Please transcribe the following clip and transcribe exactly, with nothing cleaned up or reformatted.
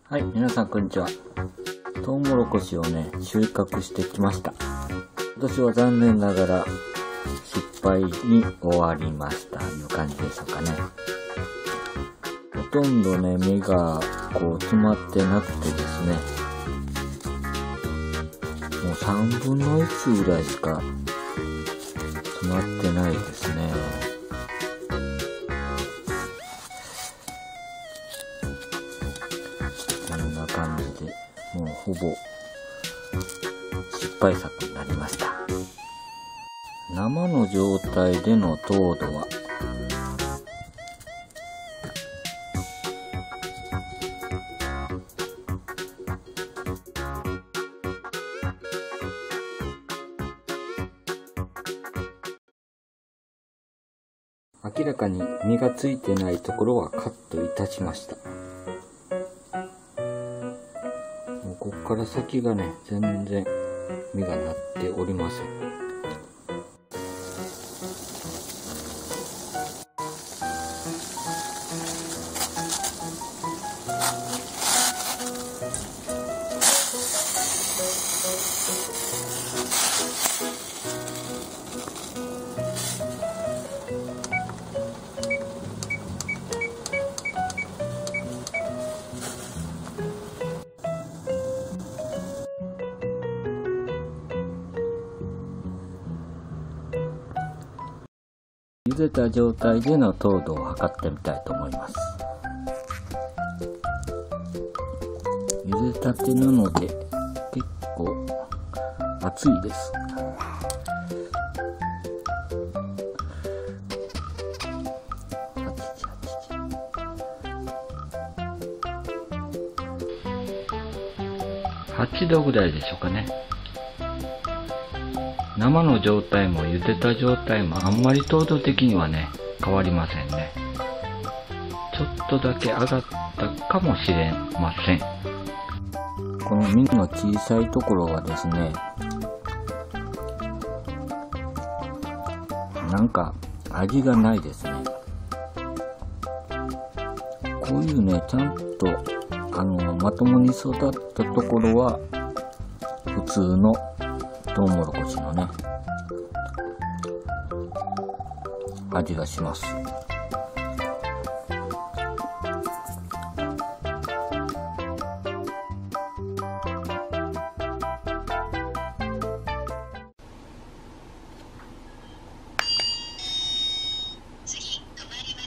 はい、皆さんこんにちは。トウモロコシをね、収穫してきました。今年は残念ながら失敗に終わりましたという感じでしょうかね。ほとんどね、実がこう詰まってなくてですね、もうさんぶんのいちぐらいしか詰まってないですね。こんな感じで、もうほぼ失敗作になりました。生の状態での糖度は明らかに実がついてないところはカットいたしました。もうここから先がね、全然実がなっておりません。茹でた状態での糖度を測ってみたいと思います。茹でたてなので結構熱いです。はちどぐらいでしょうかね。生の状態も茹でた状態もあんまり糖度的にはね、変わりませんね。ちょっとだけ上がったかもしれません。この実の小さいところはですね、なんか味がないですね。こういうね、ちゃんとあのまともに育ったところは普通のトウモロコシのね、味がします。 次止まります。